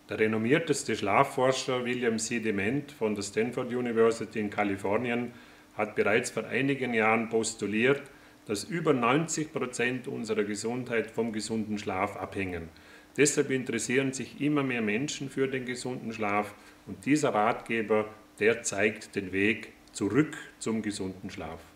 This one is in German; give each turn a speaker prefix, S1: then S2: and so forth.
S1: Der renommierteste Schlafforscher William C. Dement von der Stanford University in Kalifornien hat bereits vor einigen Jahren postuliert, dass über 90% unserer Gesundheit vom gesunden Schlaf abhängen. Deshalb interessieren sich immer mehr Menschen für den gesunden Schlaf und dieser Ratgeber, der zeigt den Weg zurück zum gesunden Schlaf.